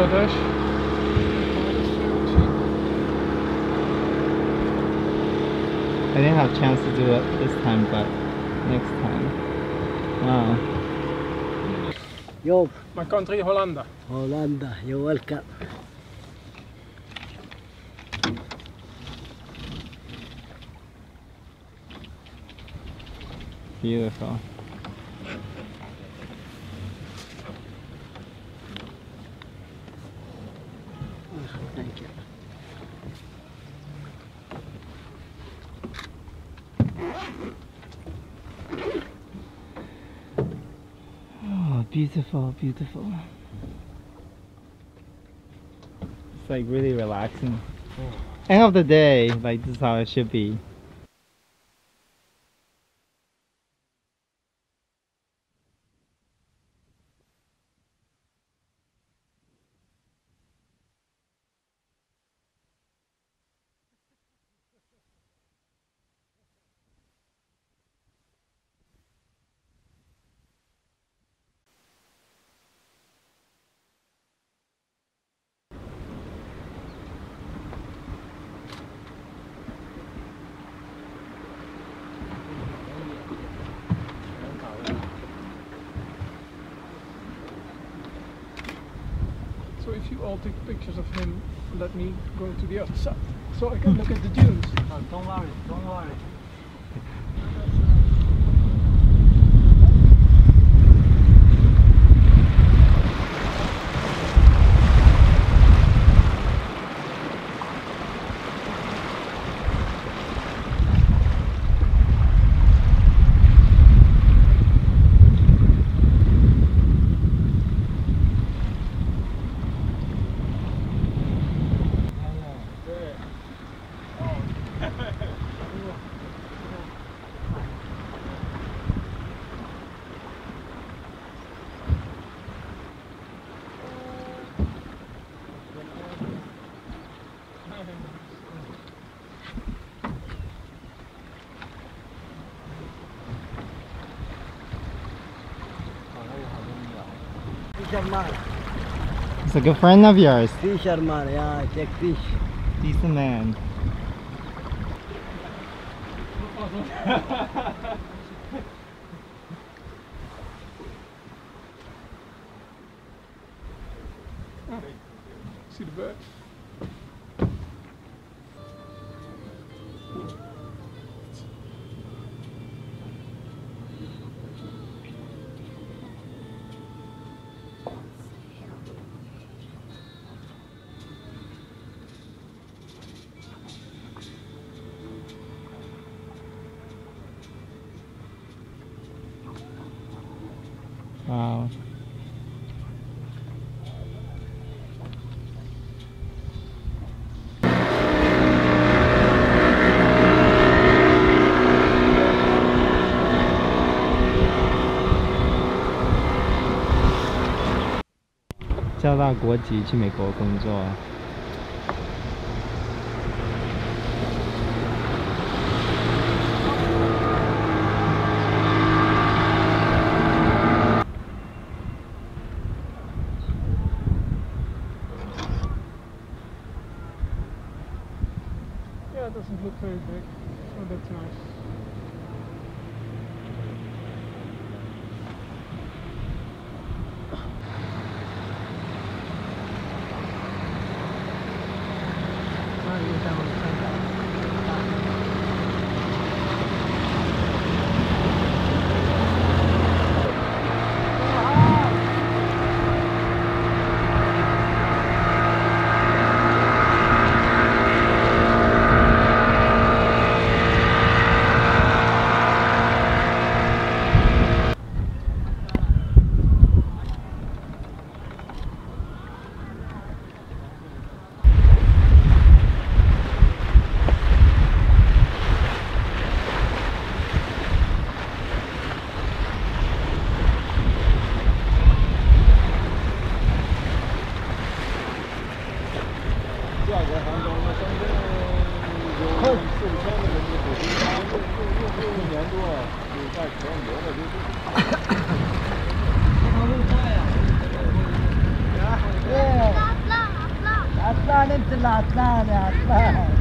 Bangladesh. I didn't have a chance to do it this time, but next time. Wow. Yo. My country, Hollanda. Hollanda, you're welcome. Beautiful. Thank you. Oh, beautiful, beautiful. It's like really relaxing. End of the day, like this is how it should be. So if you all take pictures of him, let me go to the other side so I can look at the dunes. Oh, don't worry, don't worry. Fisherman. He's a good friend of yours. Fisherman, yeah, take fish. Decent man. See the bird? Wow.交大国籍去美国工作。 Yeah, it doesn't look very big, so that's nice. Yeah. عطلان انت اللي عطلان يا عطلان